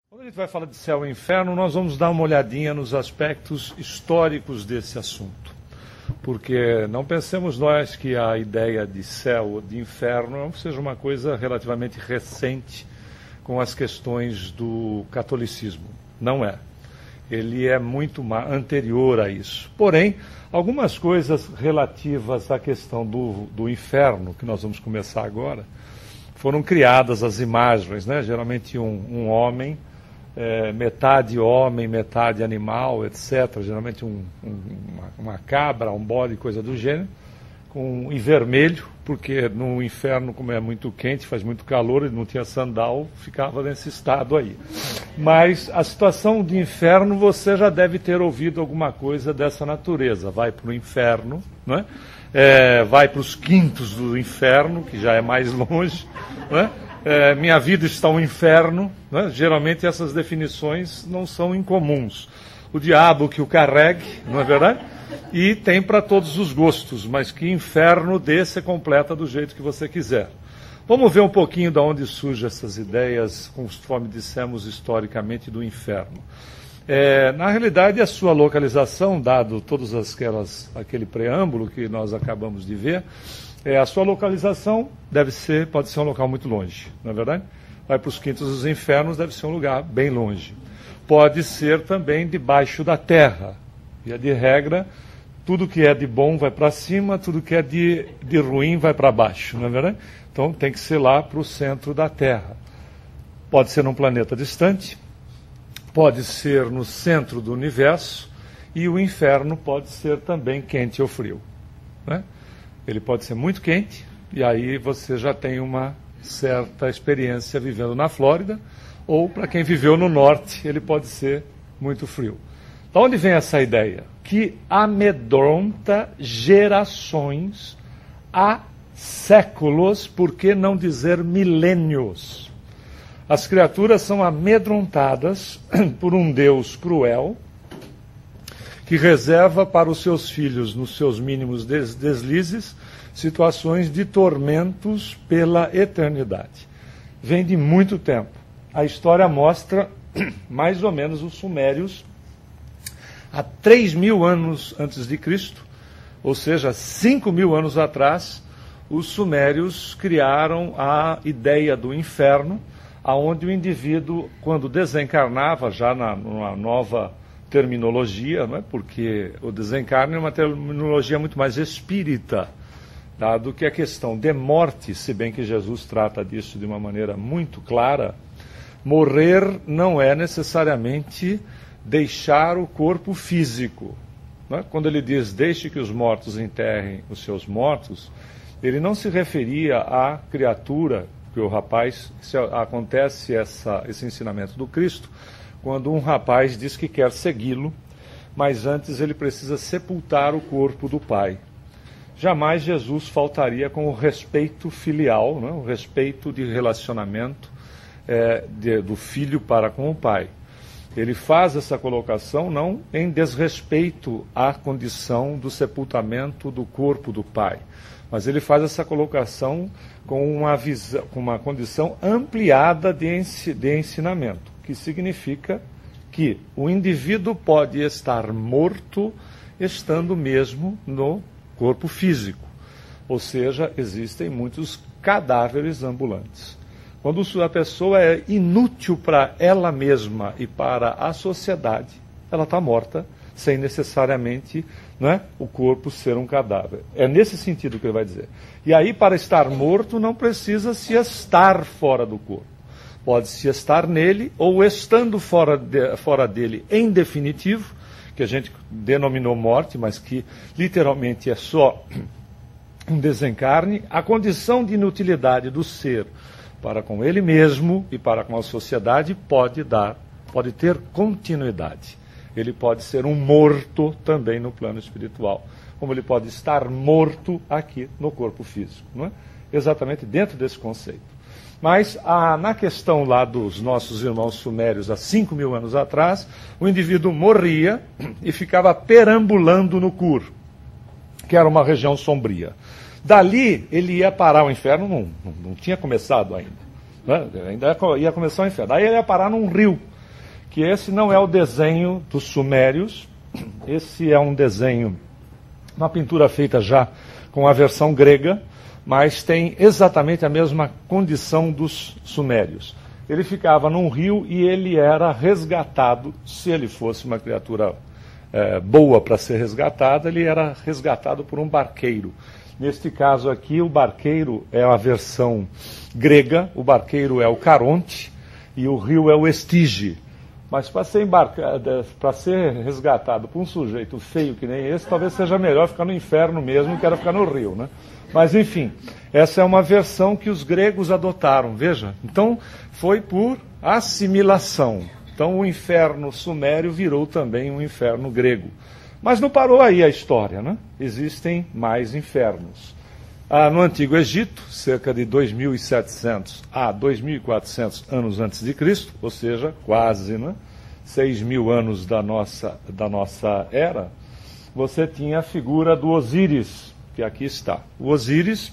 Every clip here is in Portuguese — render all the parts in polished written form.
Quando a gente vai falar de céu e inferno, nós vamos dar uma olhadinha nos aspectos históricos desse assunto. Porque não pensemos nós que a ideia de céu ou de inferno seja uma coisa relativamente recente com as questões do catolicismo. Não é. Ele é muito anterior a isso. Porém, algumas coisas relativas à questão do inferno, que nós vamos começar agora, foram criadas as imagens, né? Geralmente um homem, metade homem, metade animal, etc. Geralmente uma cabra, um bode, coisa do gênero, em vermelho, porque no inferno, como é muito quente, faz muito calor, ele não tinha sandal, ficava nesse estado aí. Mas a situação de inferno, você já deve ter ouvido alguma coisa dessa natureza. Vai para o inferno, não é? Vai para os quintos do inferno, que já é mais longe, não é? Minha vida está um inferno, né? Geralmente essas definições não são incomuns. O diabo que o carregue, não é verdade? E tem para todos os gostos, mas que inferno desse completa do jeito que você quiser. Vamos ver um pouquinho de onde surgem essas ideias, conforme dissemos historicamente, do inferno. Na realidade, a sua localização, dado todos aquele preâmbulo que nós acabamos de ver, a sua localização pode ser um local muito longe, não é verdade? Vai para os quintos dos infernos, deve ser um lugar bem longe. Pode ser também debaixo da terra. Via de regra, tudo que é de bom vai para cima, tudo que é de ruim vai para baixo, não é verdade? Então tem que ser lá para o centro da Terra. Pode ser num planeta distante, pode ser no centro do universo, e o inferno pode ser também quente ou frio, né? Ele pode ser muito quente, e aí você já tem uma certa experiência vivendo na Flórida, ou para quem viveu no norte, ele pode ser muito frio. De onde vem essa ideia? Que amedronta gerações há séculos, por que não dizer milênios? As criaturas são amedrontadas por um Deus cruel, que reserva para os seus filhos, nos seus mínimos deslizes, situações de tormentos pela eternidade. Vem de muito tempo. A história mostra, mais ou menos, os sumérios, há 3.000 anos antes de Cristo, ou seja, 5.000 anos atrás, os sumérios criaram a ideia do inferno, aonde o indivíduo, quando desencarnava, já numa nova terminologia, não é? Porque o desencarne é uma terminologia muito mais espírita, dado que a questão de morte, se bem que Jesus trata disso de uma maneira muito clara, morrer não é necessariamente deixar o corpo físico. Não é? Quando ele diz, deixe que os mortos enterrem os seus mortos, ele não se referia à criatura, que o rapaz, acontece esse ensinamento do Cristo, quando um rapaz diz que quer segui-lo, mas antes ele precisa sepultar o corpo do pai. Jamais Jesus faltaria com o respeito filial, não é? O respeito de relacionamento do filho para com o pai. Ele faz essa colocação não em desrespeito à condição do sepultamento do corpo do pai, mas ele faz essa colocação com uma condição ampliada de ensinamento, que significa que o indivíduo pode estar morto estando mesmo no corpo físico. Ou seja, existem muitos cadáveres ambulantes. Quando a pessoa é inútil para ela mesma e para a sociedade, ela está morta, sem necessariamente, não é, o corpo ser um cadáver. É nesse sentido que ele vai dizer. E aí, para estar morto, não precisa se estar fora do corpo. Pode-se estar nele, ou estando fora dele em definitivo, que a gente denominou morte, mas que literalmente é só um desencarne, a condição de inutilidade do ser para com ele mesmo e para com a sociedade pode ter continuidade. Ele pode ser um morto também no plano espiritual, como ele pode estar morto aqui no corpo físico, não é? Exatamente dentro desse conceito. Mas na questão lá dos nossos irmãos sumérios, há 5.000 anos atrás, o indivíduo morria e ficava perambulando no Kur, que era uma região sombria. Dali ele ia parar o inferno, não tinha começado ainda, né? Ainda ia começar o inferno. Aí ele ia parar num rio, que esse não é o desenho dos sumérios, esse é um desenho, uma pintura feita já com a versão grega, mas tem exatamente a mesma condição dos sumérios. Ele ficava num rio e ele era resgatado, se ele fosse uma criatura boa para ser resgatada, ele era resgatado por um barqueiro. Neste caso aqui, o barqueiro é a versão grega, o barqueiro é o Caronte e o rio é o Estige. Mas para ser resgatado por um sujeito feio que nem esse, talvez seja melhor ficar no inferno mesmo que era ficar no rio, né? Mas enfim, essa é uma versão que os gregos adotaram, veja. Então, foi por assimilação. Então, o inferno sumério virou também um inferno grego. Mas não parou aí a história, né? Existem mais infernos. No Antigo Egito, cerca de 2.700 a 2.400 anos antes de Cristo, ou seja, quase 6.000 anos da nossa era, você tinha a figura do Osíris, que aqui está. O Osíris,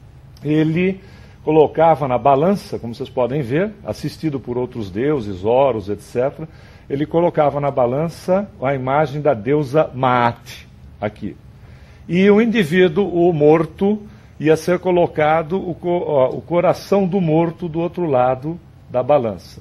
ele colocava na balança, como vocês podem ver, assistido por outros deuses, Horus, etc., ele colocava na balança a imagem da deusa Maat, aqui. E o indivíduo, o morto, ia ser colocado o coração do morto do outro lado da balança.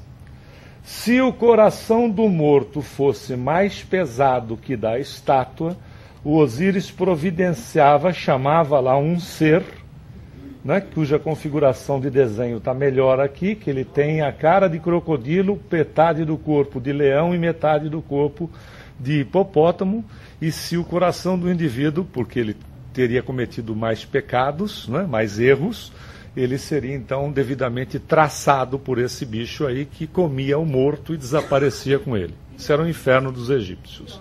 Se o coração do morto fosse mais pesado que da estátua, o Osíris providenciava, chamava lá um ser, né, cuja configuração de desenho está melhor aqui, que ele tem a cara de crocodilo, metade do corpo de leão e metade do corpo de hipopótamo, e se o coração do indivíduo, porque ele teria cometido mais pecados, né, mais erros, ele seria então devidamente traçado por esse bicho aí que comia o morto e desaparecia com ele. Isso era o inferno dos egípcios.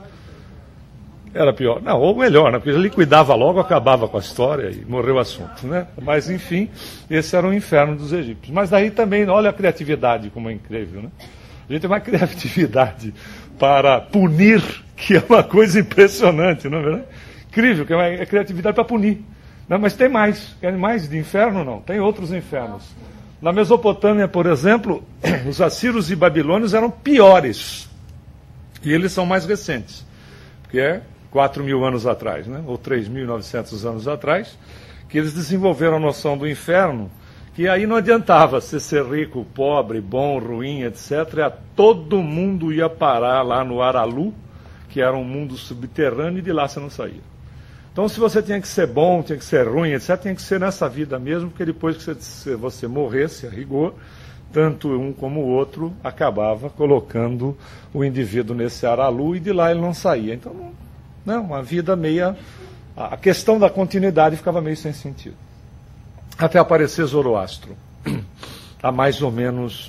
Era pior. Não, ou melhor, né? Porque ele liquidava logo, acabava com a história e morreu o assunto, né? Mas, enfim, esse era o inferno dos egípcios. Mas daí também, olha a criatividade como é incrível, né? A gente tem uma criatividade para punir, que é uma coisa impressionante, não é verdade? Incrível, que é uma criatividade para punir. Não, mas tem mais. Querem mais de inferno? Não. Tem outros infernos. Na Mesopotâmia, por exemplo, os assírios e babilônios eram piores. E eles são mais recentes. Porque é 4.000 anos atrás, né? Ou 3.900 anos atrás, que eles desenvolveram a noção do inferno, que aí não adiantava você ser rico, pobre, bom, ruim, etc. Todo mundo ia parar lá no Aralu, que era um mundo subterrâneo, e de lá você não saía. Então, se você tinha que ser bom, tinha que ser ruim, etc., tinha que ser nessa vida mesmo, porque depois que você morresse, a rigor, tanto um como o outro acabava colocando o indivíduo nesse Aralu e de lá ele não saía. Então, uma vida meia... A questão da continuidade ficava meio sem sentido. Até aparecer Zoroastro. Há mais ou menos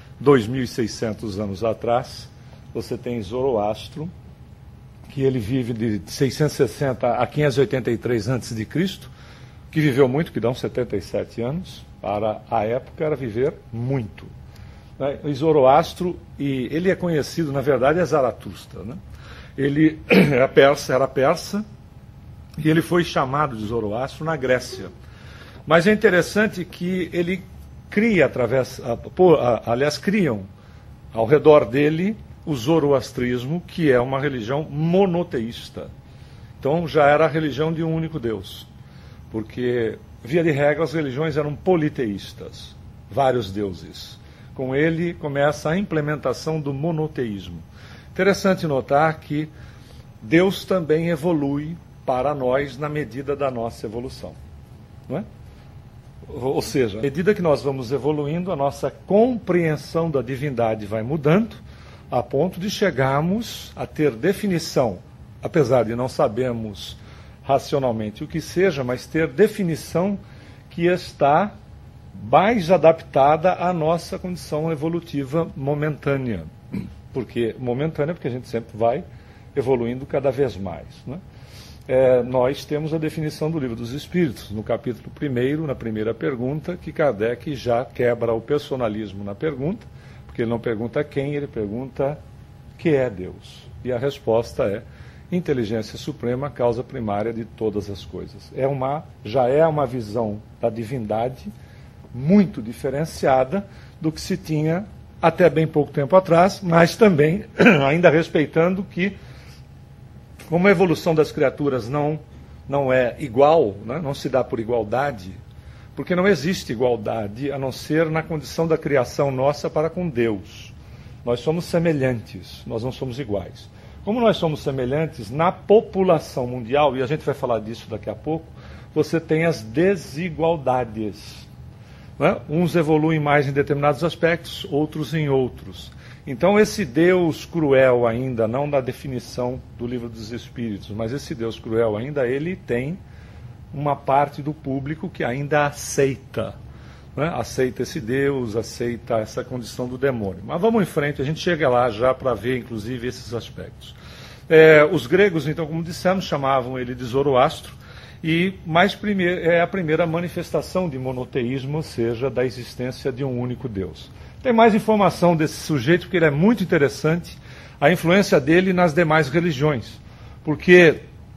2.600 anos atrás, você tem Zoroastro, que ele vive de 660 a 583 a.C., que viveu muito, que dá uns 77 anos, para a época era viver muito. O Zoroastro, e ele é conhecido, na verdade, é Zaratustra, né? Ele era persa, e ele foi chamado de Zoroastro na Grécia. Mas é interessante que ele cria, criam ao redor dele o zoroastrismo, que é uma religião monoteísta. Então já era a religião de um único Deus. Porque, via de regra, as religiões eram politeístas, vários deuses. Com ele começa a implementação do monoteísmo. Interessante notar que Deus também evolui para nós na medida da nossa evolução. Não é? Ou seja, à medida que nós vamos evoluindo, a nossa compreensão da divindade vai mudando, a ponto de chegarmos a ter definição, apesar de não sabermos racionalmente o que seja, mas ter definição que está mais adaptada à nossa condição evolutiva momentânea. Porque a gente sempre vai evoluindo cada vez mais, né? Nós temos a definição do Livro dos Espíritos, no capítulo 1º, na primeira pergunta, que Kardec já quebra o personalismo na pergunta, porque ele não pergunta quem, ele pergunta que é Deus. E a resposta é inteligência suprema, causa primária de todas as coisas. Já é uma visão da divindade muito diferenciada do que se tinha até bem pouco tempo atrás, mas também ainda respeitando que, como a evolução das criaturas não é igual, né, não se dá por igualdade, porque não existe igualdade a não ser na condição da criação nossa para com Deus. Nós somos semelhantes, nós não somos iguais. Como nós somos semelhantes, na população mundial, e a gente vai falar disso daqui a pouco, você tem as desigualdades. Né? Uns evoluem mais em determinados aspectos, outros em outros. Então esse Deus cruel ainda, não da definição do Livro dos Espíritos, mas esse Deus cruel ainda, ele tem uma parte do público que ainda aceita. Né? Aceita esse Deus, aceita essa condição do demônio. Mas vamos em frente, a gente chega lá já para ver, inclusive, esses aspectos. Os gregos, então, como dissemos, chamavam ele de Zoroastro, mas é a primeira manifestação de monoteísmo, ou seja, da existência de um único Deus. Tem mais informação desse sujeito, porque ele é muito interessante, a influência dele nas demais religiões. Porque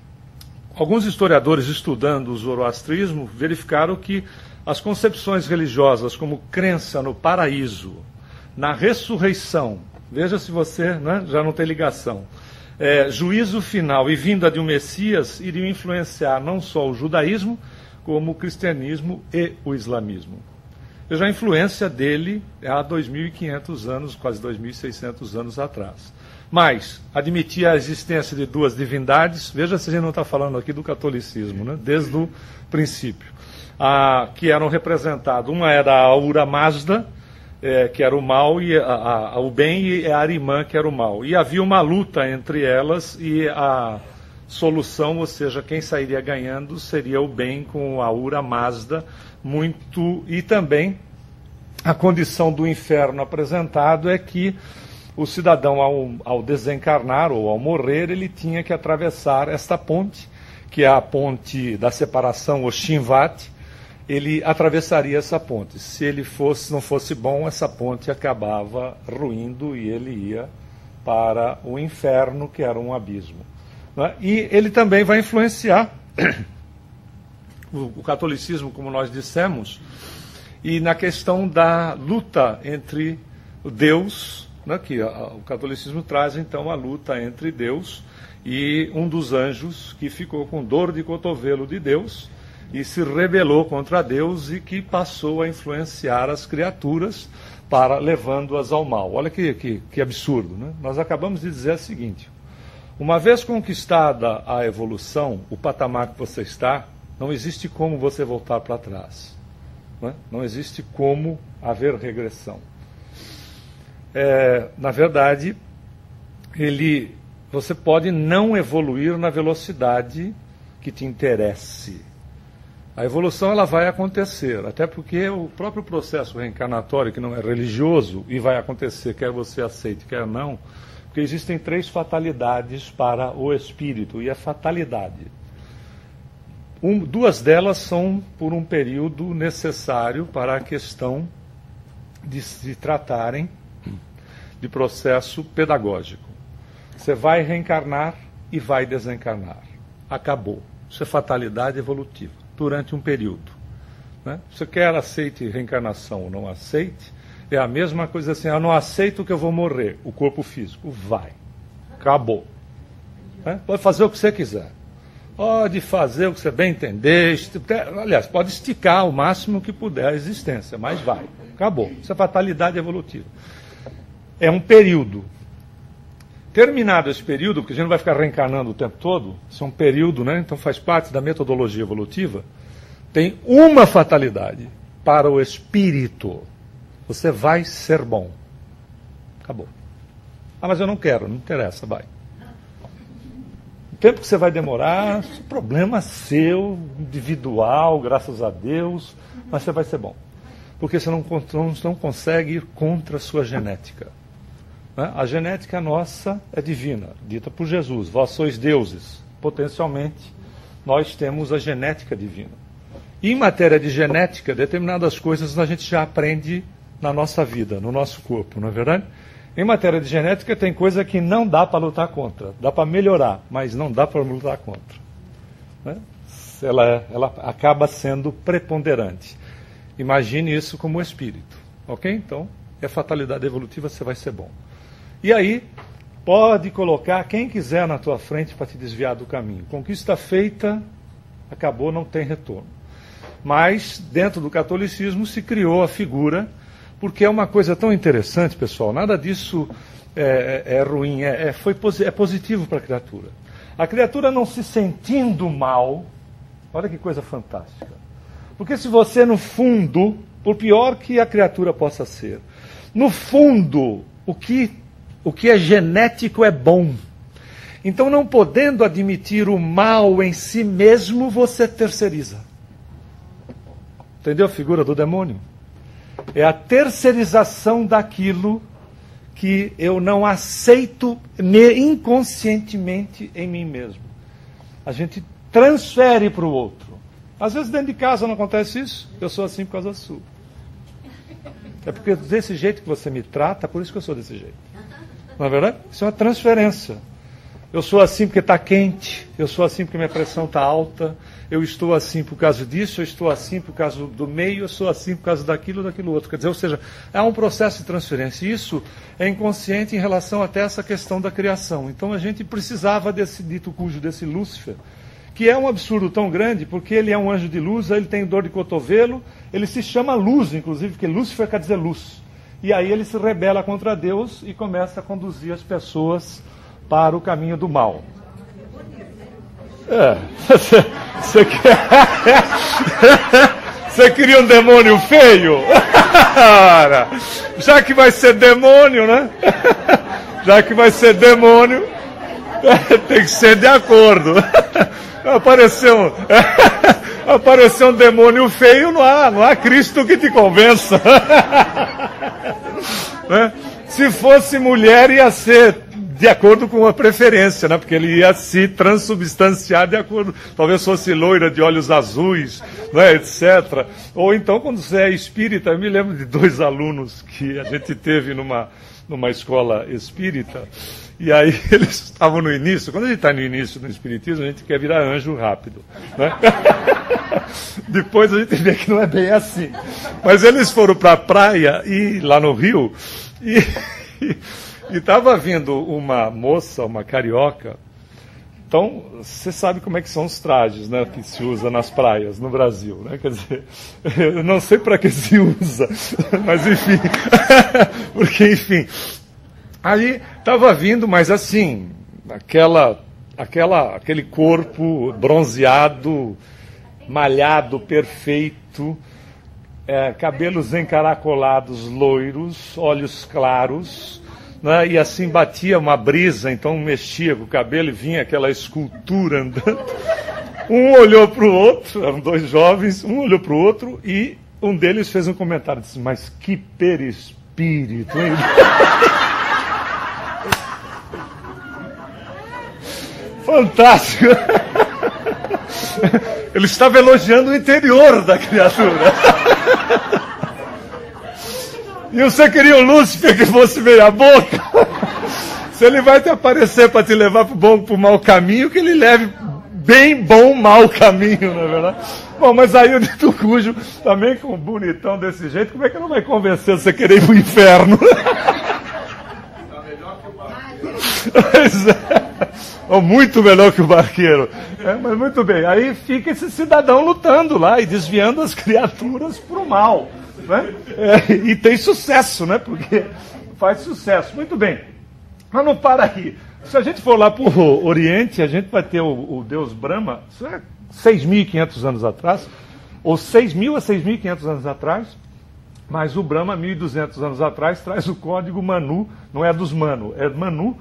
alguns historiadores, estudando o zoroastrismo, verificaram que as concepções religiosas, como crença no paraíso, na ressurreição, veja se você, né, já não tem ligação, juízo final e vinda de um Messias, iriam influenciar não só o judaísmo, como o cristianismo e o islamismo. Veja a influência dele há 2.500 anos, quase 2.600 anos atrás. Mas admitia a existência de duas divindades, veja se a gente não está falando aqui do catolicismo, né? Desde o princípio, que eram representados, uma era a Ahura Mazda, que era o mal, e o bem, e a Arimã, que era o mal. E havia uma luta entre elas, e a solução, ou seja, quem sairia ganhando seria o bem com a Ahura Mazda, e também a condição do inferno apresentado é que o cidadão, ao desencarnar ou ao morrer, ele tinha que atravessar esta ponte, que é a ponte da separação, o Shinvat. Ele atravessaria essa ponte. Se ele não fosse bom, essa ponte acabava ruindo e ele ia para o inferno, que era um abismo. Né? E ele também vai influenciar o catolicismo, como nós dissemos, e na questão da luta entre Deus, né, que o catolicismo traz então a luta entre Deus e um dos anjos que ficou com dor de cotovelo de Deus e se rebelou contra Deus e que passou a influenciar as criaturas levando-as ao mal. Olha que absurdo, né? Nós acabamos de dizer o seguinte: uma vez conquistada a evolução, o patamar que você está, não existe como você voltar para trás. Não existe como haver regressão. Na verdade, você pode não evoluir na velocidade que te interesse. A evolução ela vai acontecer, até porque o próprio processo reencarnatório, que não é religioso, e vai acontecer, quer você aceite, quer não, porque existem 3 fatalidades para o espírito, e a fatalidade. 2 delas são por um período necessário para a questão de se tratarem de processo pedagógico. Você vai reencarnar e vai desencarnar. Acabou. Isso é fatalidade evolutiva, durante um período. Né? Você quer aceite reencarnação ou não aceite, é a mesma coisa assim, eu não aceito que eu vou morrer, o corpo físico. Vai. Acabou. Né? Pode fazer o que você quiser. Pode fazer o que você bem entender, aliás, pode esticar o máximo que puder a existência, mas vai. Acabou. Isso é fatalidade evolutiva. É um período. Terminado esse período, porque a gente não vai ficar reencarnando o tempo todo, isso é um período, né? Então faz parte da metodologia evolutiva, tem uma fatalidade para o espírito. Você vai ser bom. Acabou. Mas eu não quero, não interessa, vai. O tempo que você vai demorar, problema seu, individual, graças a Deus, mas você vai ser bom. Porque você não consegue ir contra a sua genética. A genética nossa é divina, dita por Jesus. Vós sois deuses. Potencialmente, nós temos a genética divina. E em matéria de genética, determinadas coisas a gente já aprende na nossa vida, no nosso corpo, não é verdade? Em matéria de genética, tem coisa que não dá para lutar contra. Dá para melhorar, mas não dá para lutar contra. Né? Ela acaba sendo preponderante. Imagine isso como espírito. Ok? Então, é fatalidade evolutiva, você vai ser bom. E aí, pode colocar quem quiser na tua frente para te desviar do caminho. Conquista feita, acabou, não tem retorno. Mas, dentro do catolicismo, se criou a figura, porque é uma coisa tão interessante, pessoal, nada disso é ruim, é positivo para a criatura. A criatura não se sentindo mal, olha que coisa fantástica. Porque se você, no fundo, por pior que a criatura possa ser, no fundo, o que é genético é bom. Então, não podendo admitir o mal em si mesmo, você terceiriza. Entendeu a figura do demônio? É a terceirização daquilo que eu não aceito inconscientemente em mim mesmo. A gente transfere para o outro. Às vezes dentro de casa não acontece isso. Eu sou assim por causa sua. É porque desse jeito que você me trata, por isso que eu sou desse jeito. Não é verdade? Isso é uma transferência. Eu sou assim porque está quente, eu sou assim porque minha pressão está alta, eu estou assim por causa disso, eu estou assim por causa do meio, eu sou assim por causa daquilo outro. Quer dizer, ou seja, há um processo de transferência. E isso é inconsciente em relação até essa questão da criação. Então a gente precisava desse dito cujo, desse Lúcifer, que é um absurdo tão grande, porque ele é um anjo de luz, ele tem dor de cotovelo, ele se chama luz, inclusive, porque Lúcifer quer dizer luz. E aí ele se rebela contra Deus e começa a conduzir as pessoas para o caminho do mal. Você queria um demônio feio? Já que vai ser demônio, né? Já que vai ser demônio, tem que ser de acordo. Apareceu um demônio feio, não há Cristo que te convença. Se fosse mulher, ia ser de acordo com a preferência, né? Porque ele ia se transubstanciar de acordo. Talvez fosse loira de olhos azuis, né? Etc. Ou então, quando você é espírita, eu me lembro de 2 alunos que a gente teve numa escola espírita, e aí eles estavam no início. Quando a gente está no início do espiritismo, a gente quer virar anjo rápido, né? Depois a gente vê que não é bem assim. Mas eles foram para a praia, e lá no Rio, e estava vindo uma moça, uma carioca. Então, você sabe como é que são os trajes, né, que se usa nas praias no Brasil, né? Quer dizer, eu não sei para que se usa, mas enfim, porque enfim. Aí estava vindo, mas assim, aquele corpo bronzeado, malhado, perfeito, cabelos encaracolados, loiros, olhos claros, né? E assim batia uma brisa, então mexia com o cabelo e vinha aquela escultura andando. Um olhou para o outro, eram 2 jovens, um olhou para o outro e um deles fez um comentário, disse, mas que perispírito, hein? Fantástico! Ele estava elogiando o interior da criatura. E você queria o Lúcifer que fosse meia boca? Se ele vai te aparecer para te levar para o bom, para o mau caminho, que ele leve bem bom, mau caminho, não é verdade? Bom, mas aí o dito cujo, também com um bonitão desse jeito, como é que não vai convencer você a querer ir para o inferno? Está melhor que o barqueiro. Pois é. Ou muito melhor que o barqueiro. Mas muito bem, aí fica esse cidadão lutando lá e desviando as criaturas para o mal. Né? E tem sucesso, né? Porque faz sucesso. Muito bem. Mas não para aí. Se a gente for lá para o Oriente, a gente vai ter o deus Brahma, isso é 6.500 anos atrás, ou 6.000 a 6.500 anos atrás, mas o Brahma, 1.200 anos atrás, traz o código Manu, não é dos Manu, é Manu,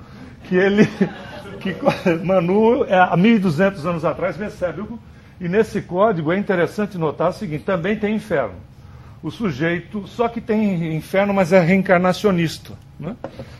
Manu, há 1.200 anos atrás, recebe. E nesse código é interessante notar o seguinte, também tem inferno. O sujeito, só que tem inferno, mas é reencarnacionista. Né?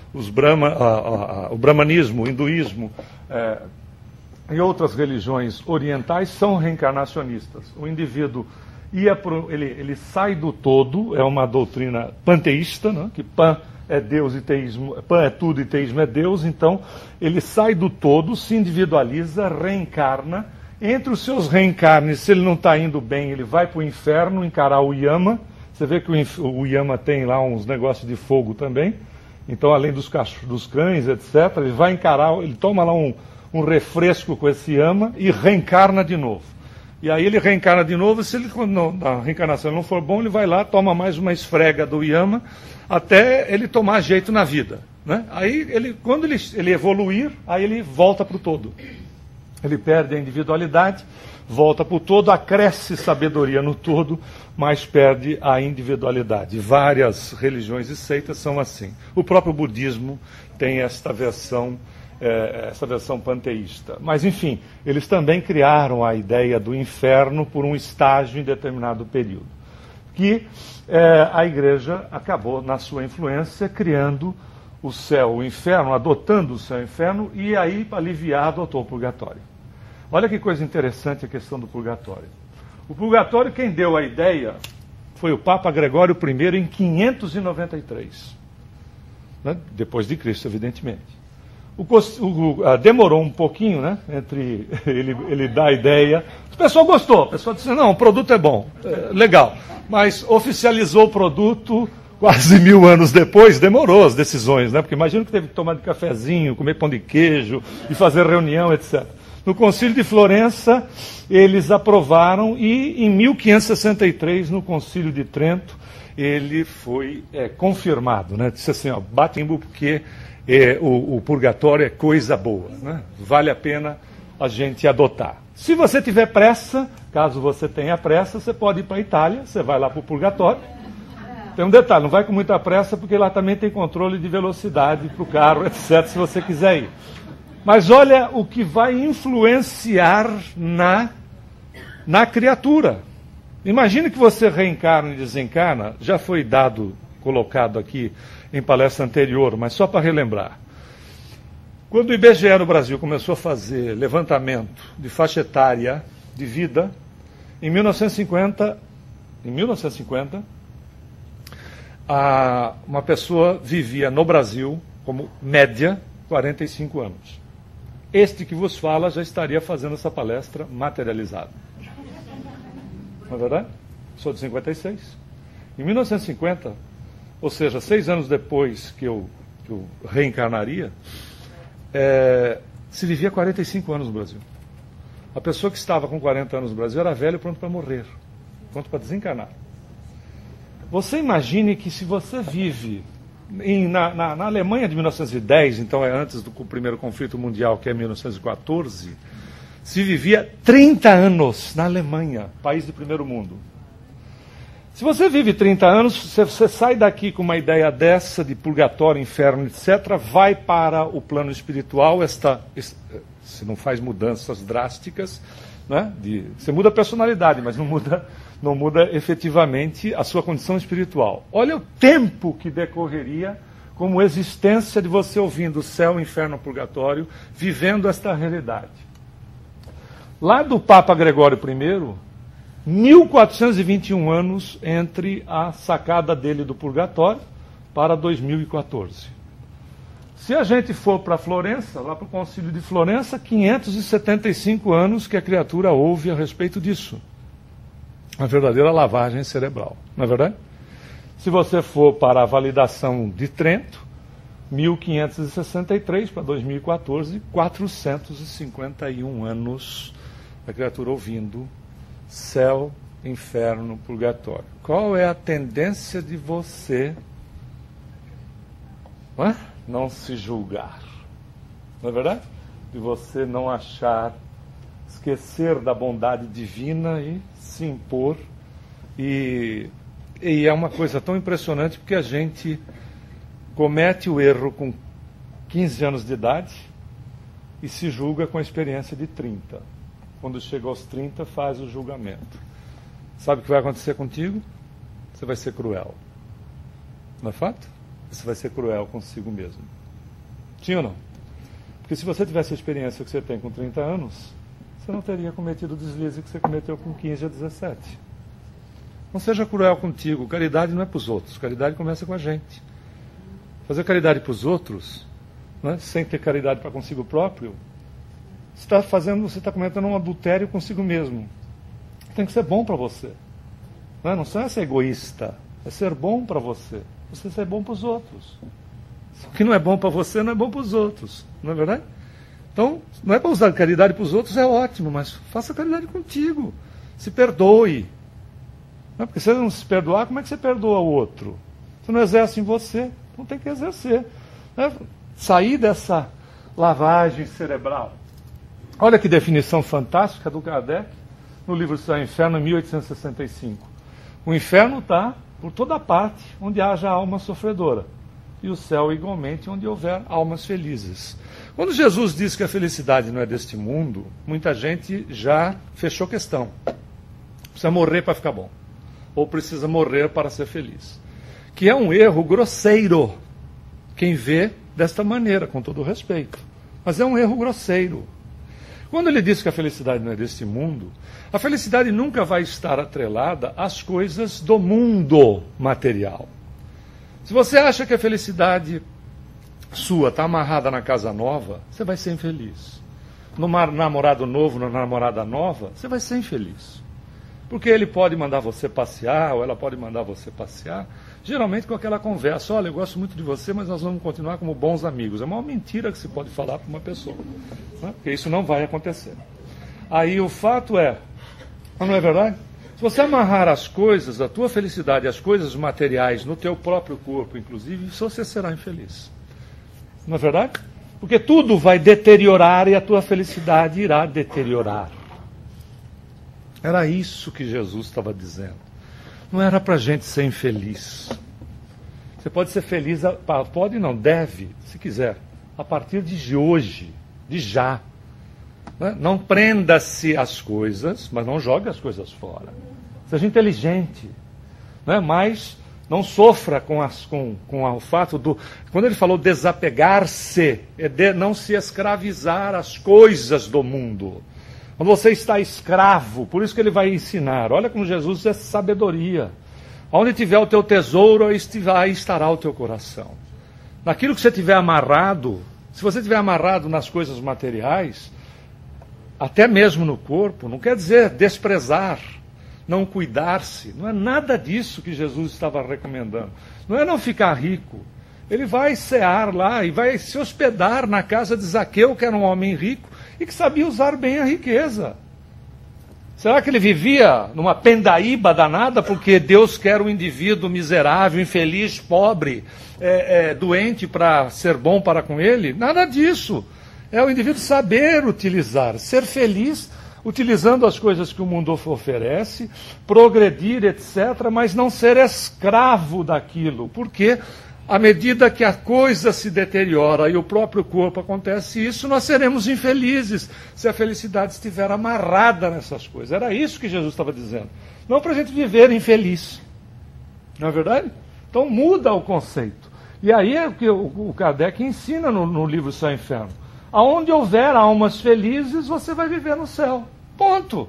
O brahmanismo, o hinduísmo e outras religiões orientais são reencarnacionistas. O indivíduo ele sai do todo, é uma doutrina panteísta, né? Que pan é Deus e teísmo, pan é tudo e teísmo é Deus, então ele sai do todo, se individualiza, reencarna. Entre os seus reencarnes, se ele não está indo bem, ele vai para o inferno encarar o Yama, Você vê que o Yama tem lá uns negócios de fogo também. Então, além dos cães, etc., ele vai encarar, ele toma lá um refresco com esse Yama e reencarna de novo. E aí ele reencarna de novo, se ele, quando a reencarnação não for bom, ele vai lá, toma mais uma esfrega do Yama, até ele tomar jeito na vida. Né? Aí, quando ele evoluir, aí ele volta para o todo. Ele perde a individualidade, volta para o todo, acresce sabedoria no todo, mas perde a individualidade. Várias religiões e seitas são assim. O próprio budismo tem essa versão panteísta. Mas, enfim, eles também criaram a ideia do inferno por um estágio em determinado período. Que a Igreja acabou, na sua influência, criando o céu, o inferno, adotando o céu e o inferno, e aí, para aliviar, adotou o purgatório. Olha que coisa interessante a questão do purgatório. O purgatório, quem deu a ideia foi o Papa Gregório I em 593. Né? Depois de Cristo, evidentemente. Demorou um pouquinho, né? Entre ele dar a ideia. O pessoal gostou, o pessoal disse, não, o produto é bom, legal. Mas oficializou o produto quase 1000 anos depois, demorou as decisões, né? Porque imagina que teve que tomar de cafezinho, comer pão de queijo e fazer reunião, etc. No Concílio de Florença, eles aprovaram e em 1563, no Concílio de Trento, ele foi confirmado. Né? Disse assim, ó, batimbo porque o purgatório é coisa boa. Né? Vale a pena a gente adotar. Se você tiver pressa, caso você tenha pressa, você pode ir para a Itália, você vai lá para o purgatório. Tem um detalhe, não vai com muita pressa, porque lá também tem controle de velocidade para o carro, etc., se você quiser ir. Mas olha o que vai influenciar na criatura. Imagine que você reencarna e desencarna, já foi colocado aqui em palestra anterior, mas só para relembrar. Quando o IBGE no Brasil começou a fazer levantamento de faixa etária de vida, em 1950, uma pessoa vivia no Brasil, como média, 45 anos. Este que vos fala já estaria fazendo essa palestra materializada. Não é verdade? Sou de 56. Em 1950, ou seja, 6 anos depois que eu reencarnaria, se vivia 45 anos no Brasil. A pessoa que estava com 40 anos no Brasil era velho, pronto para morrer, pronto para desencarnar. Você imagine que se você vive na Alemanha de 1910, então é antes do primeiro conflito mundial, que é 1914, se vivia 30 anos na Alemanha, país do primeiro mundo. Se você vive 30 anos, você sai daqui com uma ideia dessa, de purgatório, inferno, etc., vai para o plano espiritual, se não faz mudanças drásticas, né? Você muda a personalidade, mas não muda efetivamente a sua condição espiritual. Olha o tempo que decorreria como existência de você ouvindo o céu, o inferno, o purgatório, vivendo esta realidade. Lá do Papa Gregório I, 1421 anos entre a sacada dele do purgatório para 2014. Se a gente for para Florença, lá para o Concílio de Florença, 575 anos que a criatura ouve a respeito disso. Uma verdadeira lavagem cerebral, não é verdade? Se você for para a validação de Trento, 1563 para 2014, 451 anos a criatura ouvindo céu, inferno, purgatório. Qual é a tendência de você não se julgar? Não é verdade? De você não achar, esquecer da bondade divina e se impor. E é uma coisa tão impressionante porque a gente comete o erro com 15 anos de idade e se julga com a experiência de 30. Quando chega aos 30, faz o julgamento. Sabe o que vai acontecer contigo? Você vai ser cruel. Não é fato? Você vai ser cruel consigo mesmo. Sim ou não? Porque se você tivesse a experiência que você tem com 30 anos, você não teria cometido o deslize que você cometeu com 15 a 17. Não seja cruel contigo. Caridade não é para os outros. Caridade começa com a gente. Fazer caridade para os outros, né, sem ter caridade para consigo próprio, você está cometendo um adultério consigo mesmo. Tem que ser bom para você. Não é ser egoísta, é ser bom para você. Você ser bom para os outros. O que não é bom para você não é bom para os outros, não é verdade? Então, não é para usar caridade para os outros, é ótimo, mas faça caridade contigo. Se perdoe. Não, porque se você não se perdoar, como é que você perdoa o outro? Você não exerce em você, não tem que exercer. Sair dessa lavagem cerebral. Olha que definição fantástica do Kardec no livro Céu e Inferno, em 1865. O inferno está por toda parte onde haja alma sofredora. E o céu, igualmente, onde houver almas felizes. Quando Jesus diz que a felicidade não é deste mundo, muita gente já fechou questão. Precisa morrer para ficar bom. Ou precisa morrer para ser feliz. Que é um erro grosseiro. Quem vê desta maneira, com todo o respeito. Mas é um erro grosseiro. Quando ele diz que a felicidade não é deste mundo, a felicidade nunca vai estar atrelada às coisas do mundo material. Se você acha que a felicidade sua está amarrada na casa nova, você vai ser infeliz. No namorado novo, na namorada nova, você vai ser infeliz. Porque ele pode mandar você passear, ou ela pode mandar você passear, geralmente com aquela conversa: olha, eu gosto muito de você, mas nós vamos continuar como bons amigos. É uma mentira que se pode falar para uma pessoa, né? Porque isso não vai acontecer. Aí o fato é, não é verdade? Se você amarrar as coisas, a tua felicidade, as coisas materiais no teu próprio corpo, inclusive, você será infeliz. Não é verdade? Porque tudo vai deteriorar e a tua felicidade irá deteriorar. Era isso que Jesus estava dizendo. Não era para a gente ser infeliz. Você pode ser feliz, pode não, deve, se quiser, a partir de hoje, de já. Não prenda-se às coisas, mas não jogue as coisas fora. Seja inteligente, mas não sofra com o fato do... Quando ele falou desapegar-se, é não se escravizar às coisas do mundo. Quando você está escravo, por isso que ele vai ensinar. Olha como Jesus é sabedoria. Onde tiver o teu tesouro, aí estará o teu coração. Naquilo que você tiver amarrado, se você tiver amarrado nas coisas materiais, até mesmo no corpo, não quer dizer desprezar, não cuidar-se. Não é nada disso que Jesus estava recomendando. Não é não ficar rico. Ele vai cear lá e vai se hospedar na casa de Zaqueu, que era um homem rico e que sabia usar bem a riqueza. Será que ele vivia numa pendaíba danada porque Deus quer um indivíduo miserável, infeliz, pobre, doente para ser bom para com ele? Nada disso. É o indivíduo saber utilizar, ser feliz utilizando as coisas que o mundo oferece, progredir, etc., mas não ser escravo daquilo. Porque à medida que a coisa se deteriora e o próprio corpo acontece isso, nós seremos infelizes se a felicidade estiver amarrada nessas coisas. Era isso que Jesus estava dizendo. Não para a gente viver infeliz. Não é verdade? Então muda o conceito. E aí é o que o Kardec ensina no livro Céu e Inferno. Aonde houver almas felizes, você vai viver no céu. Ponto.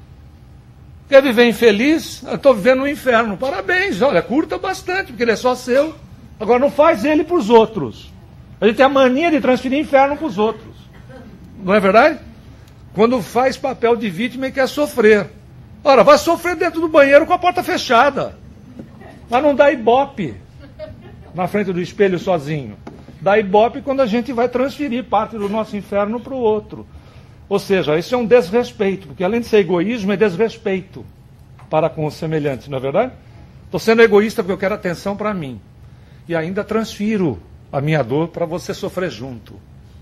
Quer viver infeliz? Eu estou vivendo no inferno. Parabéns, olha, curta bastante, porque ele é só seu. Agora não faz ele para os outros. A gente tem a mania de transferir inferno para os outros. Não é verdade? Quando faz papel de vítima e quer sofrer. Ora, vai sofrer dentro do banheiro com a porta fechada. Mas não dá ibope na frente do espelho sozinho. Dá ibope quando a gente vai transferir parte do nosso inferno para o outro. Ou seja, isso é um desrespeito, porque além de ser egoísmo, é desrespeito para com os semelhantes, não é verdade? Estou sendo egoísta porque eu quero atenção para mim. E ainda transfiro a minha dor para você sofrer junto.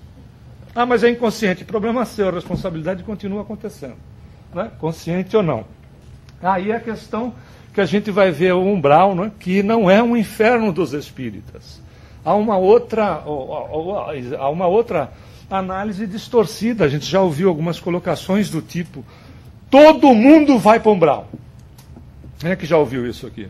Ah, mas é inconsciente. Problema seu, a responsabilidade continua acontecendo. Né? Consciente ou não. Aí é a questão que a gente vai ver o umbral, né? Que não é um inferno dos espíritas. Há uma outra análise distorcida. A gente já ouviu algumas colocações do tipo: todo mundo vai para o umbral. Quem é que já ouviu isso aqui?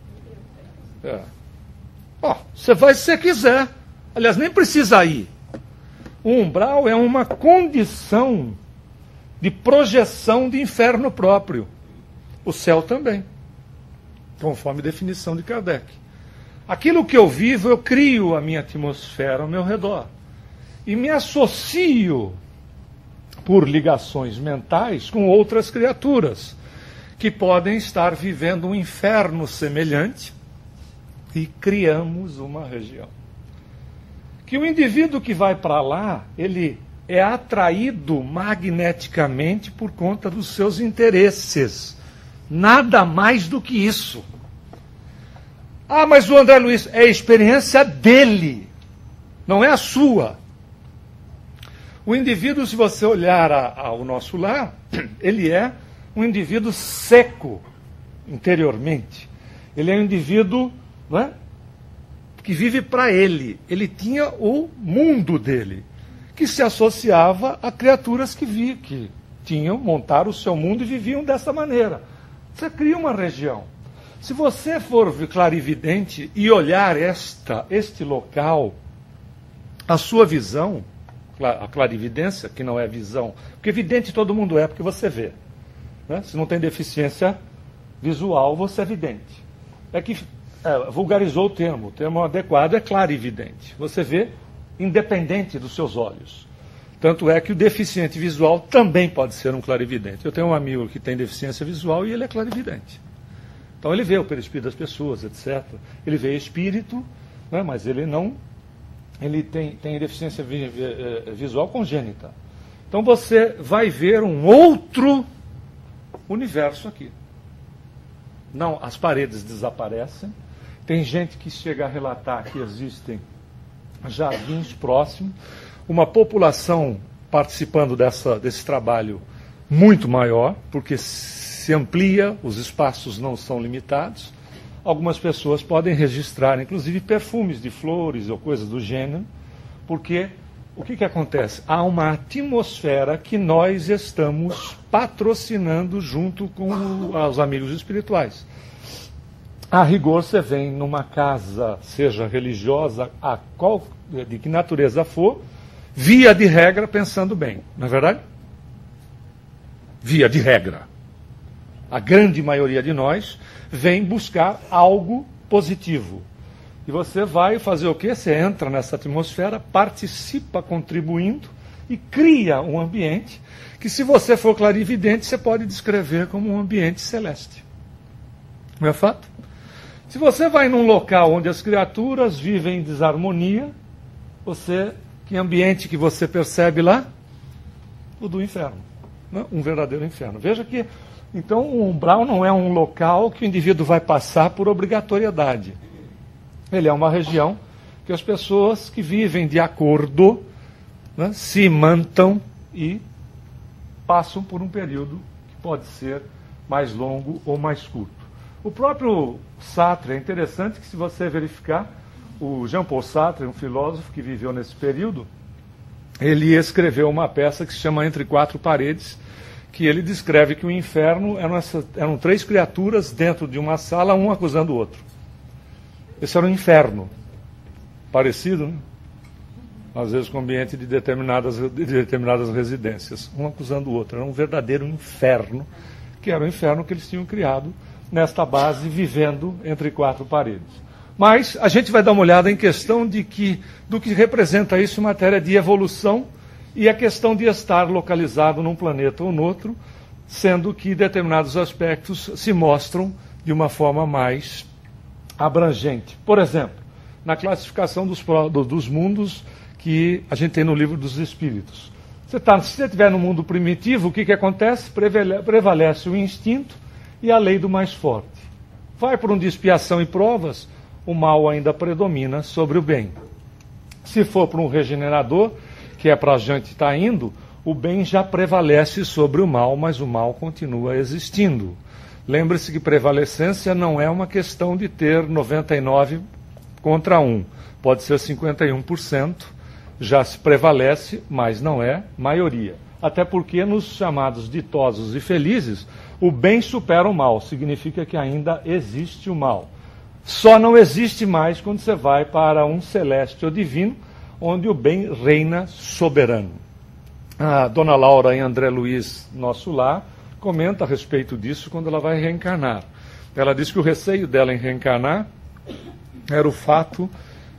Você vai se você quiser. Aliás, nem precisa ir. O umbral é uma condição de projeção de inferno próprio. O céu também, conforme definição de Kardec. Aquilo que eu vivo, eu crio a minha atmosfera ao meu redor. E me associo, por ligações mentais, com outras criaturas, que podem estar vivendo um inferno semelhante e criamos uma região. Que o indivíduo que vai para lá, ele é atraído magneticamente por conta dos seus interesses. Nada mais do que isso. Ah, mas o André Luiz, é a experiência dele, não é a sua. O indivíduo, se você olhar ao nosso lar, ele é um indivíduo seco interiormente. Ele é um indivíduo, não é, que vive para ele. Ele tinha o mundo dele, que se associava a criaturas que montaram o seu mundo e viviam dessa maneira. Você cria uma região. Se você for clarividente e olhar este local, a sua visão, a clarividência, que não é visão, porque vidente todo mundo é, porque você vê. Né? Se não tem deficiência visual, você é vidente. É que vulgarizou o termo adequado é clarividente. Você vê independente dos seus olhos. Tanto é que o deficiente visual também pode ser um clarividente. Eu tenho um amigo que tem deficiência visual e ele é clarividente. Então ele vê o perispírito das pessoas, etc. Ele vê espírito, né, mas ele não... Ele tem deficiência visual congênita. Então você vai ver um outro universo aqui. Não, as paredes desaparecem. Tem gente que chega a relatar que existem jardins próximos. Uma população participando desse trabalho muito maior, porque se amplia, os espaços não são limitados. Algumas pessoas podem registrar, inclusive, perfumes de flores ou coisas do gênero, porque o que acontece? Há uma atmosfera que nós estamos patrocinando junto com os amigos espirituais. A rigor, você vem numa casa, seja religiosa, de que natureza for, via de regra, pensando bem, não é verdade? Via de regra. A grande maioria de nós vem buscar algo positivo. E você vai fazer o quê? Você entra nessa atmosfera, participa contribuindo e cria um ambiente que, se você for clarividente, você pode descrever como um ambiente celeste. Não é fato? Se você vai num local onde as criaturas vivem em desarmonia, que ambiente que você percebe lá? O do inferno. Né? Um verdadeiro inferno. Veja que, então, o umbral não é um local que o indivíduo vai passar por obrigatoriedade. Ele é uma região que as pessoas que vivem de acordo, né, se imantam e passam por um período que pode ser mais longo ou mais curto. O próprio Sartre, é interessante que, se você verificar, o Jean-Paul Sartre, um filósofo que viveu nesse período, ele escreveu uma peça que se chama Entre Quatro Paredes, que ele descreve que o inferno eram três criaturas dentro de uma sala, um acusando o outro. Esse era um inferno. Parecido, né? Às vezes com o ambiente de determinadas residências. Um acusando o outro. Era um verdadeiro inferno, que era o inferno que eles tinham criado nesta base, vivendo entre quatro paredes. Mas a gente vai dar uma olhada em questão do que representa isso em matéria de evolução e a questão de estar localizado num planeta ou no outro, sendo que determinados aspectos se mostram de uma forma mais abrangente. Por exemplo, na classificação dos mundos que a gente tem no Livro dos Espíritos. Se você estiver no mundo primitivo, o que acontece? Prevalece o instinto e a lei do mais forte. Vai por um de expiação e provas, o mal ainda predomina sobre o bem. Se for para um regenerador, que é para a gente estar indo, o bem já prevalece sobre o mal, mas o mal continua existindo. Lembre-se que prevalecência não é uma questão de ter 99 contra 1. Pode ser 51%, já se prevalece, mas não é maioria. Até porque nos chamados ditosos e felizes, o bem supera o mal, significa que ainda existe o mal. Só não existe mais quando você vai para um celeste ou divino, onde o bem reina soberano. A dona Laura em André Luiz, Nosso Lar, comenta a respeito disso quando ela vai reencarnar. Ela diz que o receio dela em reencarnar era o fato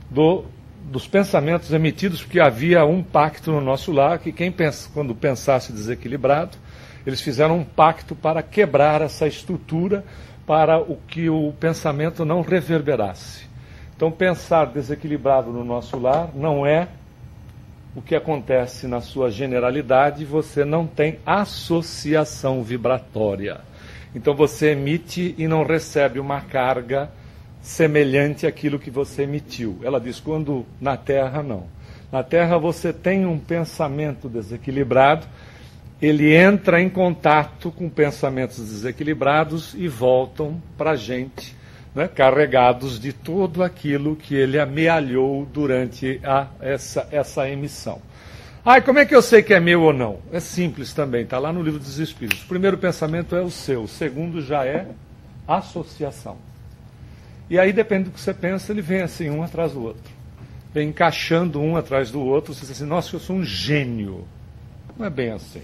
dos pensamentos emitidos, porque havia um pacto no nosso lar, que quando pensasse desequilibrado, Eles fizeram um pacto para quebrar essa estrutura, para que o pensamento não reverberasse. Então, pensar desequilibrado no nosso lar não é o que acontece na sua generalidade. Você não tem associação vibratória. Então, você emite e não recebe uma carga semelhante àquilo que você emitiu. Ela diz, quando na Terra, não. Na Terra, você tem um pensamento desequilibrado, ele entra em contato com pensamentos desequilibrados e voltam para a gente, né, carregados de tudo aquilo que ele amealhou durante essa emissão. Como é que eu sei que é meu ou não? É simples também, está lá no Livro dos Espíritos. O primeiro pensamento é o seu, o segundo já é associação. E aí, depende do que você pensa, ele vem assim, um atrás do outro. Vem encaixando um atrás do outro, você diz assim, nossa, eu sou um gênio. Não é bem assim.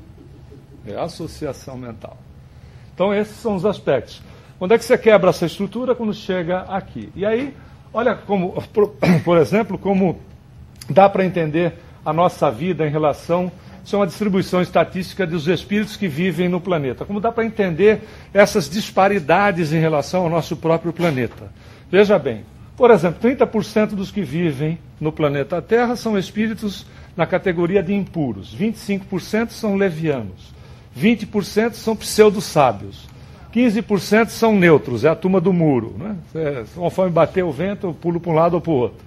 É associação mental. Então, esses são os aspectos. Onde é que você quebra essa estrutura? Quando chega aqui. E aí, olha como, por exemplo, como dá para entender a nossa vida em relação... Isso é uma distribuição estatística dos espíritos que vivem no planeta. Como dá para entender essas disparidades em relação ao nosso próprio planeta? Veja bem, por exemplo, 30% dos que vivem no planeta Terra são espíritos na categoria de impuros. 25% são levianos. 20% são pseudo-sábios. 15% são neutros, é a turma do muro. Né? Conforme bater o vento, eu pulo para um lado ou para o outro.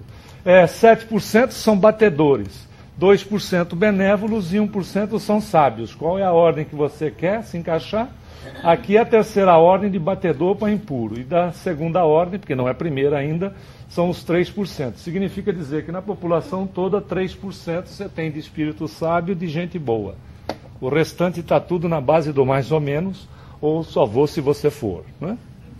7% são batedores. 2% benévolos e 1% são sábios. Qual é a ordem que você quer se encaixar? Aqui é a terceira ordem de batedor para impuro. E da segunda ordem, porque não é a primeira ainda, são os 3%. Significa dizer que na população toda, 3% você tem de espírito sábio e de gente boa. O restante está tudo na base do mais ou menos, ou só vou se você for. Né?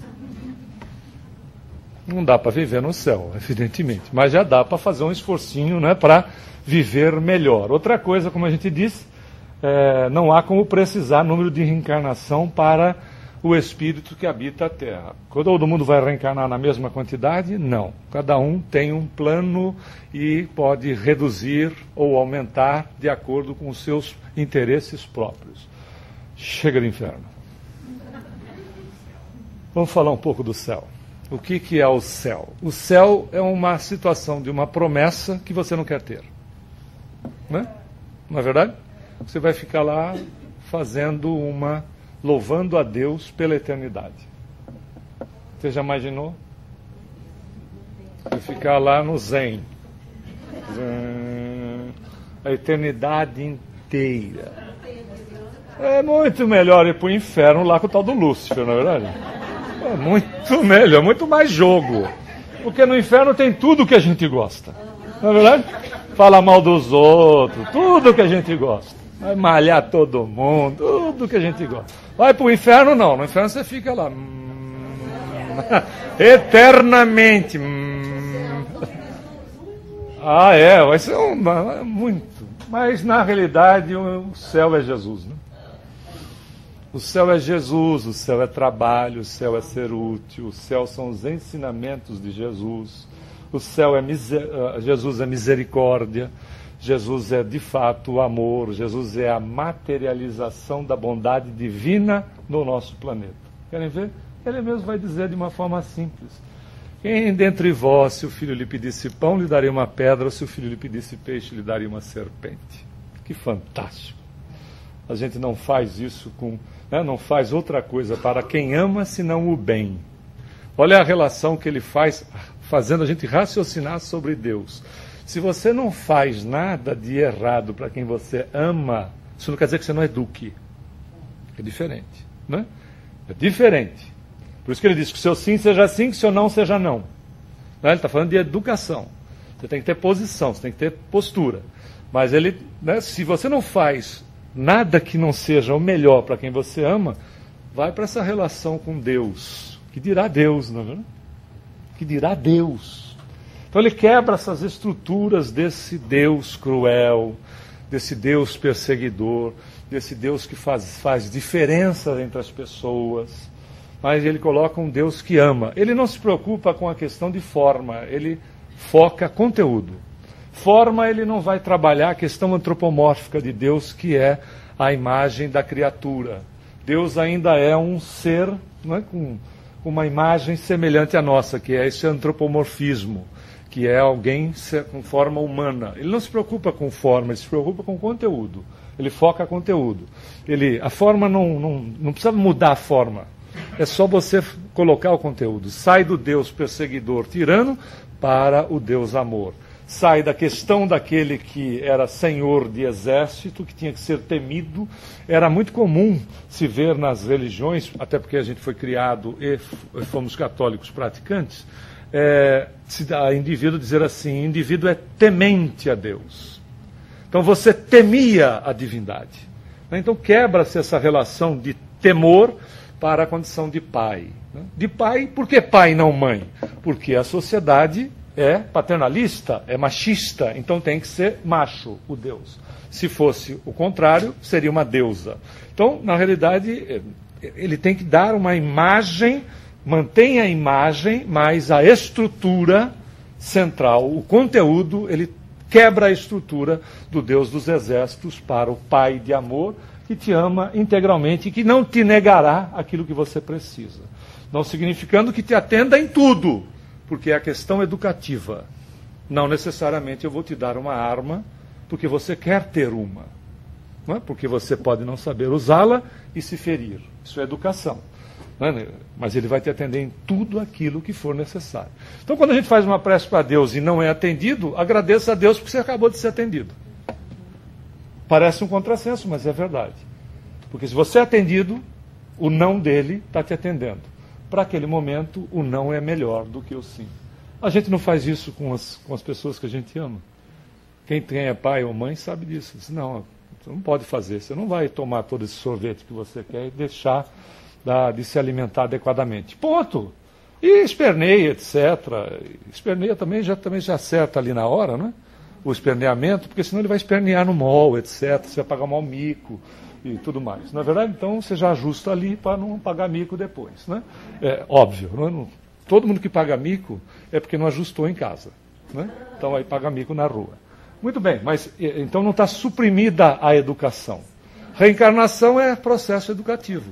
Não dá para viver no céu, evidentemente, mas já dá para fazer um esforcinho, né, para viver melhor. Outra coisa, como a gente disse, não há como precisar número de reencarnação para o espírito que habita a Terra. Todo mundo vai reencarnar na mesma quantidade? Não. Cada um tem um plano e pode reduzir ou aumentar de acordo com os seus interesses próprios. Chega do inferno. Vamos falar um pouco do céu. O que é o céu? O céu é uma situação de uma promessa que você não quer ter. Né? Não é verdade? Você vai ficar lá louvando a Deus pela eternidade. Você já imaginou? Você ficar lá no Zen. A eternidade inteira. É muito melhor ir para o inferno lá com o tal do Lúcifer, não é verdade? É muito melhor, muito mais jogo. Porque no inferno tem tudo que a gente gosta. Não é verdade? Fala mal dos outros, tudo que a gente gosta. Vai malhar todo mundo, tudo que a gente gosta. Vai para o inferno, não. No inferno você fica lá. Eternamente. Vai ser muito. Mas na realidade o céu é Jesus, né? O céu é Jesus, o céu é trabalho, o céu é ser útil, o céu são os ensinamentos de Jesus, o céu Jesus é misericórdia, Jesus é de fato o amor, Jesus é a materialização da bondade divina no nosso planeta. Querem ver? Ele mesmo vai dizer de uma forma simples. Quem dentre vós, se o filho lhe pedisse pão, lhe daria uma pedra, ou se o filho lhe pedisse peixe, lhe daria uma serpente. Que fantástico! A gente não faz isso não faz outra coisa para quem ama, senão o bem. Olha a relação que ele faz, fazendo a gente raciocinar sobre Deus. Se você não faz nada de errado para quem você ama, isso não quer dizer que você não eduque. É diferente, né? É diferente. Por isso que ele diz que o seu sim seja sim, que o seu não seja não. Ele está falando de educação. Você tem que ter posição, você tem que ter postura. Mas ele, se você não faz nada que não seja o melhor para quem você ama, vai para essa relação com Deus. Que dirá Deus, não é? Que dirá Deus. Então ele quebra essas estruturas desse Deus cruel, desse Deus perseguidor, desse Deus que faz diferença entre as pessoas. Mas ele coloca um Deus que ama. Ele não se preocupa com a questão de forma, ele foca conteúdo. Forma, ele não vai trabalhar a questão antropomórfica de Deus, que é à imagem da criatura. Deus ainda é um ser, não é, com uma imagem semelhante à nossa, que é esse antropomorfismo, que é alguém com forma humana. Ele não se preocupa com forma, ele se preocupa com conteúdo. Ele foca conteúdo. A forma não precisa mudar a forma. É só você colocar o conteúdo. Sai do Deus perseguidor, tirano, para o Deus amor. Sai da questão daquele que era senhor de exército, que tinha que ser temido. Era muito comum se ver nas religiões, até porque a gente foi criado e fomos católicos praticantes, a indivíduo dizer assim: indivíduo é temente a Deus. Então você temia a divindade. Então quebra-se essa relação de temor para a condição de pai. De pai, por que pai e não mãe? Porque a sociedade é paternalista, é machista, então tem que ser macho, o Deus. Se fosse o contrário, seria uma deusa. Então, na realidade, ele tem que dar uma imagem, mantém a imagem, mas a estrutura central, o conteúdo, ele quebra a estrutura do Deus dos exércitos para o Pai de amor, que te ama integralmente e que não te negará aquilo que você precisa. Não significando que te atenda em tudo, porque é a questão educativa. Não necessariamente eu vou te dar uma arma porque você quer ter uma. Não é? Porque você pode não saber usá-la e se ferir. Isso é educação. Não é? Mas ele vai te atender em tudo aquilo que for necessário. Então, quando a gente faz uma prece para Deus e não é atendido, agradeça a Deus porque você acabou de ser atendido. Parece um contrassenso, mas é verdade. Porque se você é atendido, o não dele está te atendendo. Para aquele momento, o não é melhor do que o sim. A gente não faz isso com as pessoas que a gente ama. Quem é pai ou mãe sabe disso. Diz, não, você não pode fazer. Você não vai tomar todo esse sorvete que você quer e deixar de se alimentar adequadamente. Ponto. E esperneia, etc. Esperneia também já acerta ali na hora, né? O esperneamento, porque senão ele vai espernear no mall, etc. Você vai pagar mal mico e tudo mais. Na verdade, então, você já ajusta ali para não pagar mico depois. Né? É óbvio, todo mundo que paga mico é porque não ajustou em casa. Né? Então, aí paga mico na rua. Muito bem, mas então não está suprimida a educação. Reencarnação é processo educativo.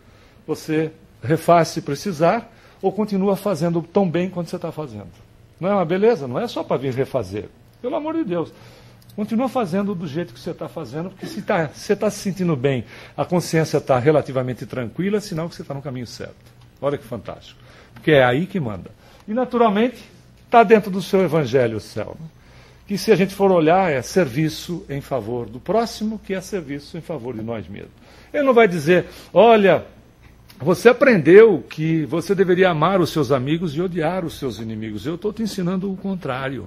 Você refaz se precisar ou continua fazendo tão bem quanto você está fazendo. Não é uma beleza? Não é só para vir refazer. Pelo amor de Deus. Continua fazendo do jeito que você está fazendo, porque se você está se sentindo bem, a consciência está relativamente tranquila, sinal que você está no caminho certo. Olha que fantástico. Porque é aí que manda. E, naturalmente, está dentro do seu evangelho o céu. Né? Que, se a gente for olhar, é serviço em favor do próximo, que é serviço em favor de nós mesmos. Ele não vai dizer, olha, você aprendeu que você deveria amar os seus amigos e odiar os seus inimigos. Eu estou te ensinando o contrário.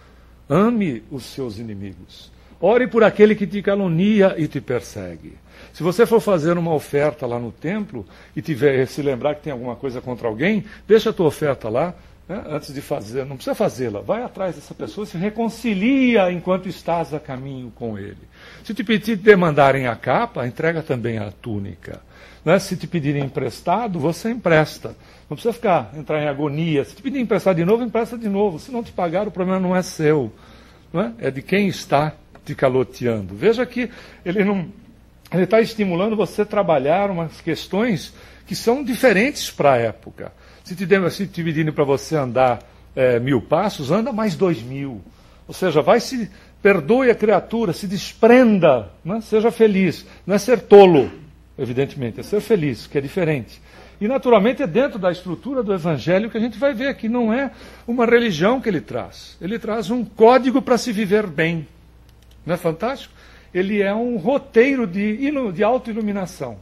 Ame os seus inimigos. Ore por aquele que te calunia e te persegue. Se você for fazer uma oferta lá no templo e se lembrar que tem alguma coisa contra alguém, deixa a tua oferta lá, né, antes de fazer. Não precisa fazê-la. Vai atrás dessa pessoa, se reconcilia enquanto estás a caminho com ele. Se te demandarem a capa, entrega também a túnica. Né? Se te pedirem emprestado, você empresta. Não precisa entrar em agonia. Se te pedir emprestado de novo, empresta de novo. Se não te pagar, o problema não é seu. Não é? É de quem está te caloteando. Veja que ele está estimulando você a trabalhar umas questões que são diferentes para a época. Se te pedirem para você andar 1000 passos, anda mais 2000. Ou seja, perdoe a criatura, se desprenda, né? Seja feliz. Não é ser tolo, evidentemente, é ser feliz, que é diferente. E, naturalmente, é dentro da estrutura do Evangelho que a gente vai ver que não é uma religião que ele traz. Ele traz um código para se viver bem. Não é fantástico? Ele é um roteiro de autoiluminação.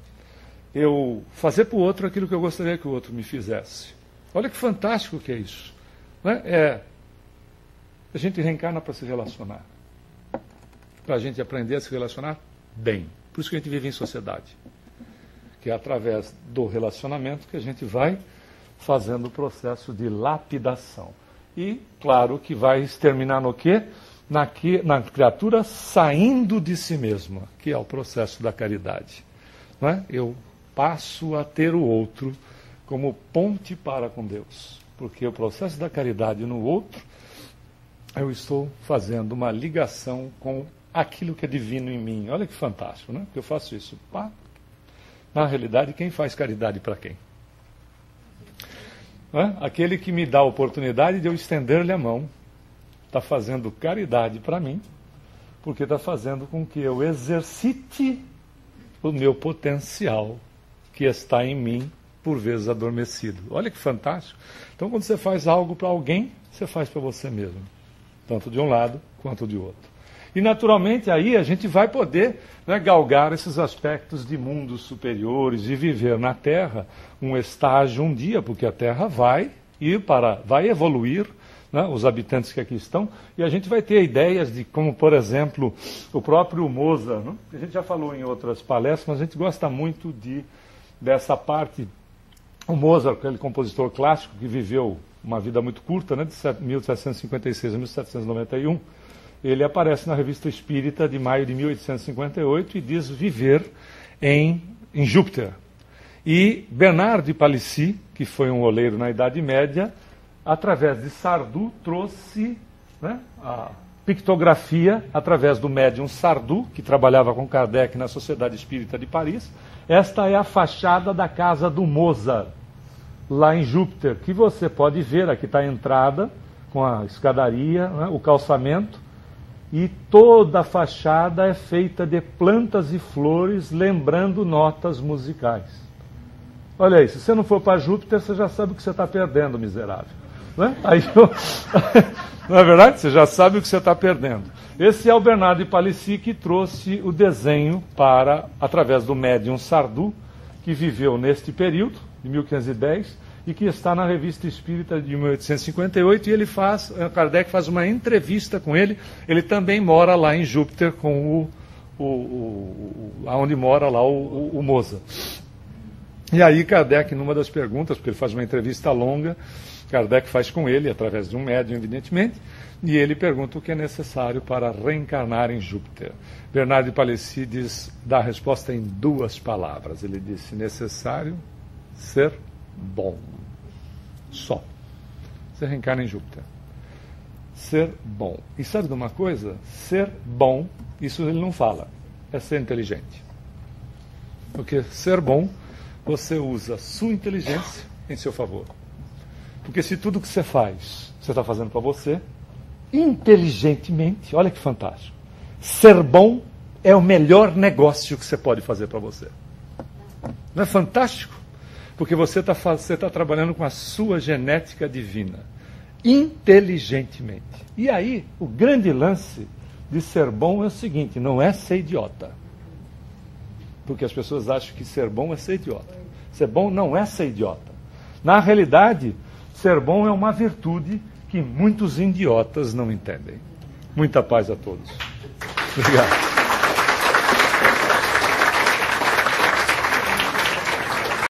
Eu fazer para o outro aquilo que eu gostaria que o outro me fizesse. Olha que fantástico que é isso. Não é? A gente reencarna para se relacionar. Para a gente aprender a se relacionar bem. Por isso que a gente vive em sociedade. Que é através do relacionamento que a gente vai fazendo o processo de lapidação. E, claro, que vai terminar no quê? Na criatura saindo de si mesma, que é o processo da caridade. Não é? Eu passo a ter o outro como ponte para com Deus. Porque o processo da caridade no outro, eu estou fazendo uma ligação com aquilo que é divino em mim. Olha que fantástico, né? Que eu faço isso. Pá. Na realidade, quem faz caridade para quem? Aquele que me dá a oportunidade de eu estender-lhe a mão está fazendo caridade para mim, porque está fazendo com que eu exercite o meu potencial que está em mim, por vezes adormecido. Olha que fantástico. Então, quando você faz algo para alguém, você faz para você mesmo, tanto de um lado quanto de outro. E, naturalmente, aí a gente vai poder, né, galgar esses aspectos de mundos superiores e viver na Terra um estágio um dia, porque a Terra vai evoluir, né, os habitantes que aqui estão, e a gente vai ter ideias de como, por exemplo, o próprio Mozart, né? A gente já falou em outras palestras, mas a gente gosta muito dessa parte. O Mozart, aquele compositor clássico que viveu uma vida muito curta, né, de 1756 a 1791, ele aparece na Revista Espírita de maio de 1858 e diz viver em Júpiter. E Bernard de Palissy, que foi um oleiro na Idade Média, através de Sardou, trouxe, né, a pictografia através do médium Sardou, que trabalhava com Kardec na Sociedade Espírita de Paris. Esta é a fachada da casa do Mozart, lá em Júpiter, que você pode ver. Aqui está a entrada, com a escadaria, né, o calçamento, e toda a fachada é feita de plantas e flores, lembrando notas musicais. Olha aí, se você não for para Júpiter, você já sabe o que você está perdendo, miserável. Não é? Não é verdade? Você já sabe o que você está perdendo. Esse é o Bernard de Palissy que trouxe o desenho através do médium Sardou, que viveu neste período, de 1510, e que está na Revista Espírita de 1858, e Kardec faz uma entrevista com ele. Ele também mora lá em Júpiter, com onde mora lá o Mozart. E aí Kardec, numa das perguntas, porque ele faz uma entrevista longa, Kardec faz com ele, através de um médium, evidentemente, e ele pergunta o que é necessário para reencarnar em Júpiter. Bernard de Palissy dá a resposta em 2 palavras. Ele disse: necessário ser bom. Só. Você reencarna em Júpiter. Ser bom. E sabe de uma coisa? Ser bom, isso ele não fala, é ser inteligente. Porque ser bom, você usa a sua inteligência em seu favor. Porque se tudo que você faz, você está fazendo para você, inteligentemente, olha que fantástico. Ser bom é o melhor negócio que você pode fazer para você. Não é fantástico? Porque você está trabalhando com a sua genética divina, inteligentemente. E aí, o grande lance de ser bom é o seguinte: não é ser idiota. Porque as pessoas acham que ser bom é ser idiota. Ser bom não é ser idiota. Na realidade, ser bom é uma virtude que muitos idiotas não entendem. Muita paz a todos. Obrigado.